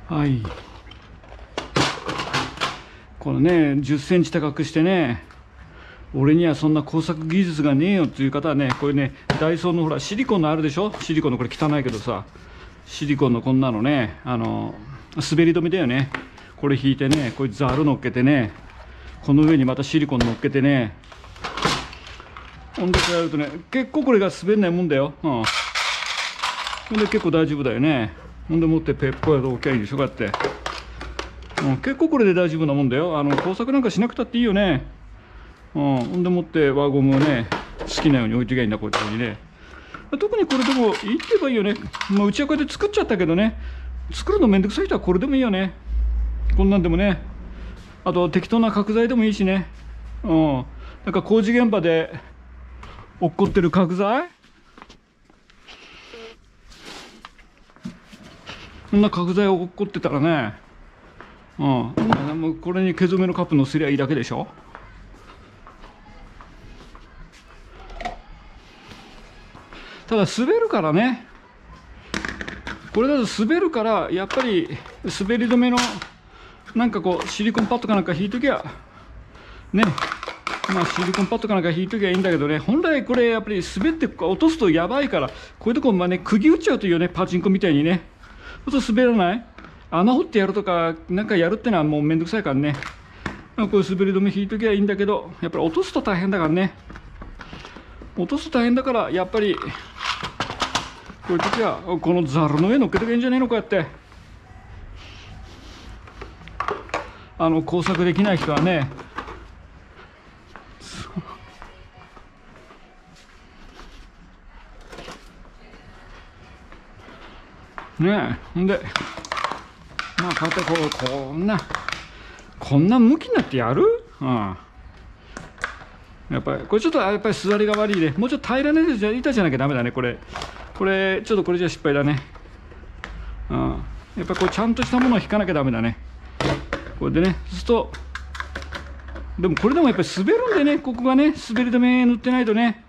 はい。このね、10センチ高くしてね、俺にはそんな工作技術がねえよっていう方はね、これね、ダイソーのほら、シリコンのあるでしょ。シリコンのこれ汚いけどさ、シリコンのこんなのね、滑り止めだよね。これ引いてね、これザル乗っけてね、この上にまたシリコン乗っけてね、ほんでこうやるとね、結構これが滑んないもんだよ。ほんで結構大丈夫だよね。ほんでもってペッポやと OK でしょ、こうやって。結構これで大丈夫なもんだよ。工作なんかしなくたっていいよね。ほんでもって輪ゴムをね、好きなように置いてきゃいいんだ、こういうとこにね。特にこれでもいいって言えばいいよね。うちはこうやって作っちゃったけどね、作るのめんどくさい人はこれでもいいよね。こんなんでもね。あと適当な角材でもいいしね。なんか工事現場で落っこってる角材、こんな角材落っこってたらね、もうこれに毛染めのカップのすりゃいいだけでしょ。ただ滑るからね、これだと滑るから、やっぱり滑り止めのなんかこうシリコンパッドかなんか引いときゃね、シリコンパッドかなんか引いときゃいいんだけどね、本来これやっぱり滑って落とすとやばいから、こういうとこね、釘打っちゃうといいよね、パチンコみたいにね。そうすると滑らない、穴掘ってやるとかなんかやるってのはもうめんどくさいからね、こういう滑り止め引いときゃいいんだけど、やっぱり落とすと大変だからね。落とすと大変だから、やっぱりこういう時はこのザルの上乗っけときゃいいんじゃねえの、こうやって。工作できない人はね、ほんでこうやってこんな向きになってやる。やっぱりこれちょっとやっぱり座りが悪いね。もうちょっと平らな板じゃなきゃダメだね、これちょっとこれじゃ失敗だね。やっぱりこうちゃんとしたものを引かなきゃダメだね、これでね。そうするとでもこれでもやっぱり滑るんでね、ここがね、滑り止め塗ってないとね、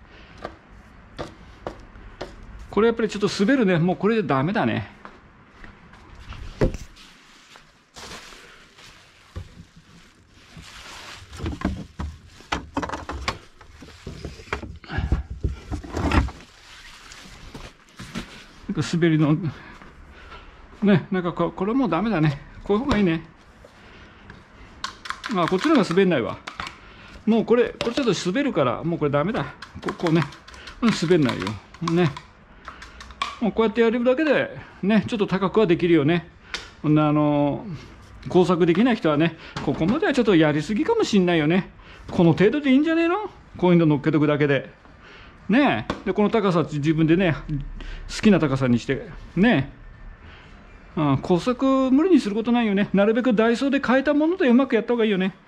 これやっぱりちょっと滑るね。もうこれでダメだね。滑りのね、なんかこれもうダメだね。こういう方がいいね。こっちの方が滑んないわ。もうこれちょっと滑るから、もうこれダメだ。こうね、滑んないよね。もうこうやってやるだけでね、ちょっと高くはできるよね。工作できない人はね、ここまではちょっとやりすぎかもしんないよね。この程度でいいんじゃねえの、こういうの乗っけとくだけでね。でこの高さ自分でね、好きな高さにしてね。工作無理にすることないよね。なるべくダイソーで買えたものでうまくやった方がいいよね。